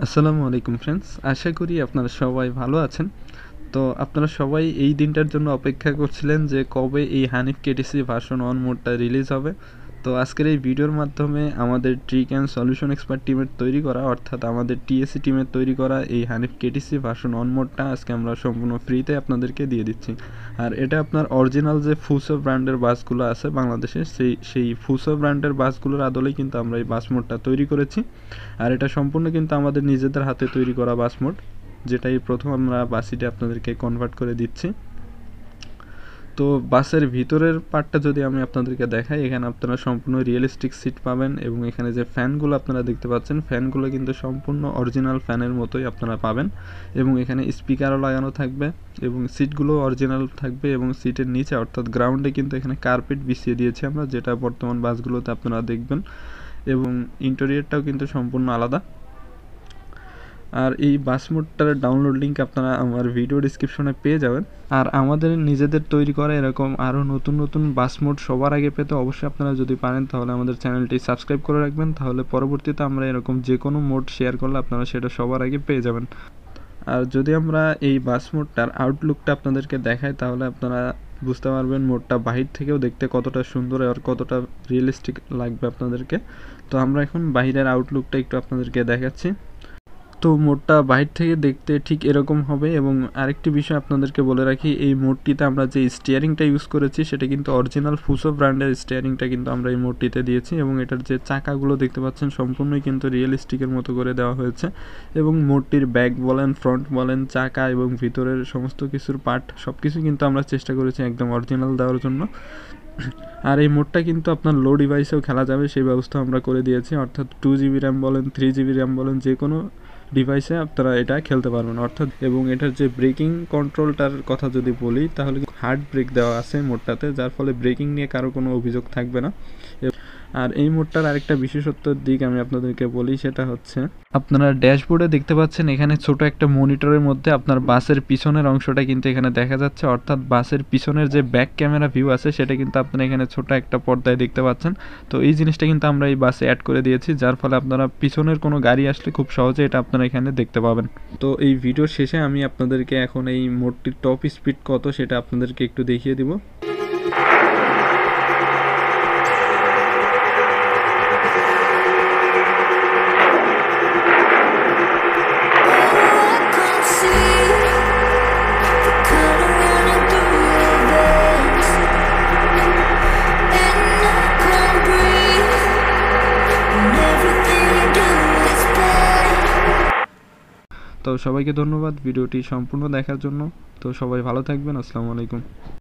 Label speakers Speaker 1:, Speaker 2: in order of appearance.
Speaker 1: আসসালামুআলাইকুম friends, আশা করি আপনারা সবাই ভালো আছেন। তো আপনারা সবাই এই দিনটার জন্য অপেক্ষা করছিলেন যে কবে এই হানিফ কেটিসি ভার্সন 1 মোডটা রিলিজ হবে। তো আজকের এই ভিডিওর মাধ্যমে আমাদের ট্রিক অ্যান্ড সলিউশন এক্সপার্ট টিমের তৈরি করা, অর্থাৎ আমাদের টিএসসি টিমের তৈরি করা এই হানিফ কেটিসি ভার্সন 1 মোডটা আজকে আমরা সম্পূর্ণ ফ্রিতে আপনাদেরকে দিয়ে দিচ্ছি। আর এটা আপনার অরিজিনাল যে ফুসো ব্র্যান্ডের বাসগুলো আছে বাংলাদেশে, সেই ফুসো ব্র্যান্ডের বাসগুলোর আদলেই কিন্তু আমরা এই বাস মোডটা তৈরি করেছি। আর এটা সম্পূর্ণ কিন্তু আমাদের নিজেদের হাতে তৈরি করা বাস মোড, যেটাই প্রথম আমরা বাসিটে আপনাদেরকে কনভার্ট করে দিচ্ছি। তো বাসের ভিতরের পার্টটা যদি আমি আপনাদেরকে দেখাই, এখানে আপনারা সম্পূর্ণ রিয়েলিস্টিক সিট পাবেন এবং এখানে যে ফ্যানগুলো আপনারা দেখতে পাচ্ছেন, ফ্যানগুলো কিন্তু সম্পূর্ণ অরিজিনাল ফ্যানের মতোই আপনারা পাবেন এবং এখানে স্পিকারও লাগানো থাকবে এবং সিটগুলো অরিজিনাল থাকবে এবং সিটের নিচে অর্থাৎ গ্রাউন্ডে কিন্তু এখানে কার্পেট বিছিয়ে দিয়েছি আমরা, যেটা বর্তমান বাসগুলোতে আপনারা দেখবেন এবং ইন্টেরিয়রটাও কিন্তু সম্পূর্ণ আলাদা। আর এই বাস মোডটার ডাউনলোড লিঙ্ক আপনারা আমার ভিডিও ডিসক্রিপশনে পেয়ে যাবেন। আর আমাদের নিজেদের তৈরি করা এরকম আরও নতুন নতুন বাস মোড সবার আগে পেতে অবশ্যই আপনারা যদি পারেন তাহলে আমাদের চ্যানেলটি সাবস্ক্রাইব করে রাখবেন, তাহলে পরবর্তীতে আমরা এরকম যে কোনো মোড শেয়ার করলে আপনারা সেটা সবার আগে পেয়ে যাবেন। আর যদি আমরা এই বাস মোডটার আউটলুকটা আপনাদেরকে দেখাই তাহলে আপনারা বুঝতে পারবেন মোডটা বাহির থেকেও দেখতে কতটা সুন্দর আর কতটা রিয়েলিস্টিক লাগবে আপনাদেরকে। তো আমরা এখন বাহিরের আউটলুকটা একটু আপনাদেরকে দেখাচ্ছি। তো মোডটা বাহির থেকে দেখতে ঠিক এরকম হবে এবং আরেকটি বিষয় আপনাদেরকে বলে রাখি, এই মোডটিতে আমরা যে স্টিয়ারিংটা ইউজ করেছি সেটা কিন্তু অরিজিনাল ফুসো ব্র্যান্ডের স্টিয়ারিংটা কিন্তু আমরা এই মোডটিতে দিয়েছি এবং এটার যে চাকাগুলো দেখতে পাচ্ছেন সম্পূর্ণই কিন্তু রিয়েলিস্টিকের মতো করে দেওয়া হয়েছে এবং মোডটির ব্যাক বলেন, ফ্রন্ট বলেন, চাকা এবং ভিতরের সমস্ত কিছুর পার্ট সব কিছু কিন্তু আমরা চেষ্টা করেছি একদম অরিজিনাল দেওয়ার জন্য। আর এই মোডটা কিন্তু আপনার লো ডিভাইসেও খেলা যাবে সেই ব্যবস্থা আমরা করে দিয়েছি, অর্থাৎ 2GB র্যাম বলেন, 3GB র্যাম বলেন, যে কোনো ডিভাইসে আপনারা এটা খেলতে পারবেন অর্থাৎ। এবং এটার যে ব্রেকিং কন্ট্রোলটার কথা যদি বলি তাহলে হার্ড ব্রেক দেওয়া আছে মোডটাতে, যার ফলে ব্রেকিং নিয়ে কারো কোনো অভিযোগ থাকবে না। আর এই মোডটার আরেকটা বিশেষত্বর দিক আমি আপনাদেরকে বলি, সেটা হচ্ছে আপনারা ড্যাশবোর্ডে দেখতে পাচ্ছেন এখানে ছোট একটা মনিটরের মধ্যে আপনার বাসের পিছনের অংশটা কিন্তু এখানে দেখা যাচ্ছে, অর্থাৎ বাসের পিছনের যে ব্যাক ক্যামেরা ভিউ আছে সেটা কিন্তু আপনারা এখানে ছোট একটা পর্দায় দেখতে পাচ্ছেন। তো এই জিনিসটা কিন্তু আমরা এই বাসে অ্যাড করে দিয়েছি, যার ফলে আপনারা পিছনের কোনো গাড়ি আসলে খুব সহজে এটা আপনারা এখানে দেখতে পাবেন। তো এই ভিডিওর শেষে আমি আপনাদেরকে এখন এই মোডটির টপ স্পিড কত সেটা আপনাদেরকে একটু দেখিয়ে দিব। তো সবাইকে ধন্যবাদ ভিডিওটি সম্পূর্ণ দেখার জন্য। তো সবাই ভালো থাকবেন। আসসালামু আলাইকুম।